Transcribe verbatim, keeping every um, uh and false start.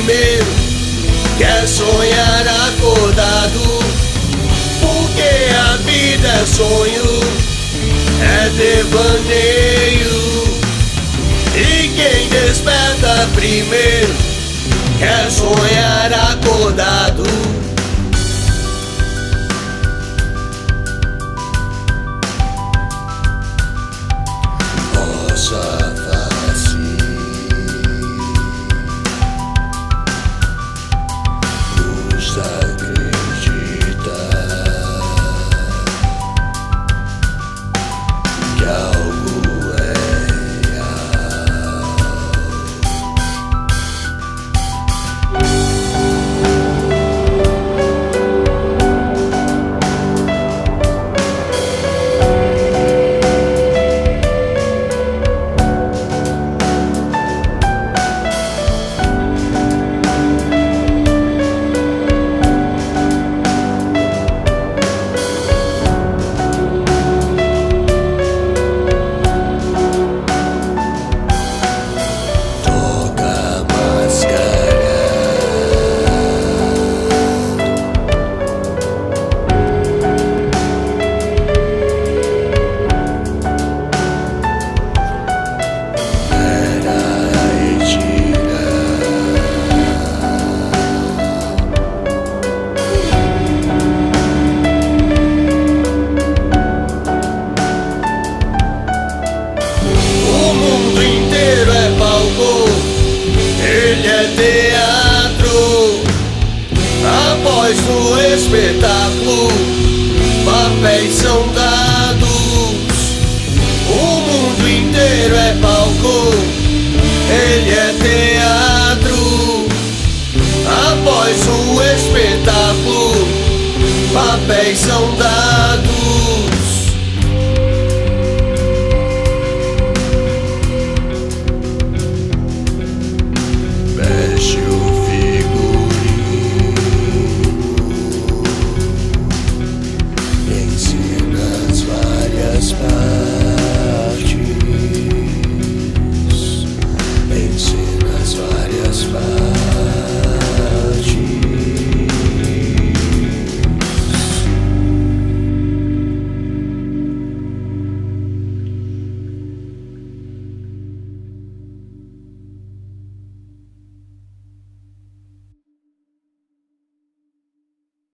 primeiro, quer sonhar acordado, porque a vida é sonho, é devaneio. E quem desperta primeiro, quer sonhar acordado. Nossa face nos acredita que algo é real. Ele é teatro, após o espetáculo, papéis são dados. O mundo inteiro é palco, ele é teatro, após o espetáculo, papéis são dados.